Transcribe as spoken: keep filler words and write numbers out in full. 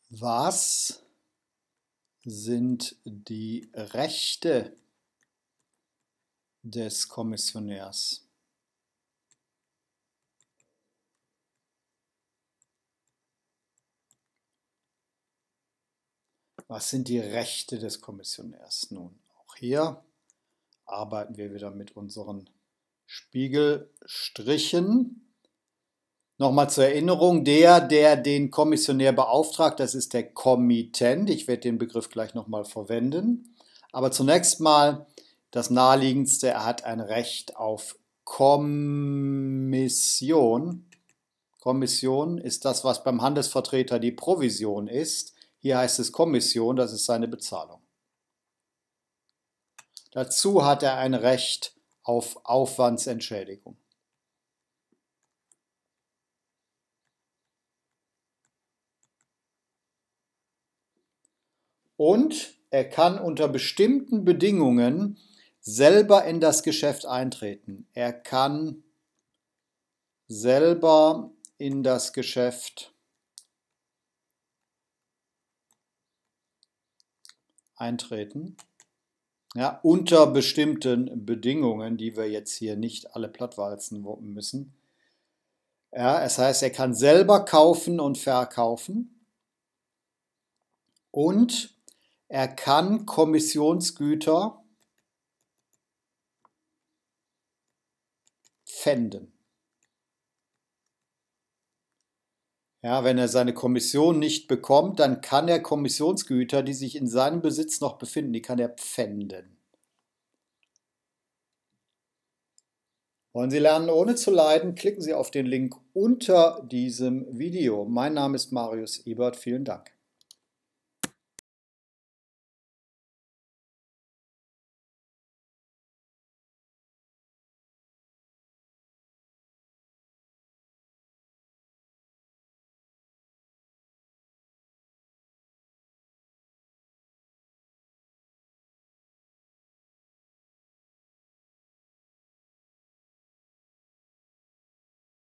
Was sind die Rechte des Kommissionärs? Was sind die Rechte des Kommissionärs? Nun, auch hier arbeiten wir wieder mit unseren Spiegelstrichen. Nochmal zur Erinnerung, der, der den Kommissionär beauftragt, das ist der Kommittent. Ich werde den Begriff gleich nochmal verwenden. Aber zunächst mal das Naheliegendste, er hat ein Recht auf Kommission. Kommission ist das, was beim Handelsvertreter die Provision ist. Hier heißt es Kommission, das ist seine Bezahlung. Dazu hat er ein Recht auf Aufwandsentschädigung. Und er kann unter bestimmten Bedingungen selber in das Geschäft eintreten. Er kann selber in das Geschäft eintreten. Ja, unter bestimmten Bedingungen, die wir jetzt hier nicht alle plattwalzen müssen. Ja, es heißt, er kann selber kaufen und verkaufen. Und er kann Kommissionsgüter pfänden. Ja, wenn er seine Kommission nicht bekommt, dann kann er Kommissionsgüter, die sich in seinem Besitz noch befinden, die kann er pfänden. Wollen Sie lernen, ohne zu leiden? Klicken Sie auf den Link unter diesem Video. Mein Name ist Marius Ebert. Vielen Dank.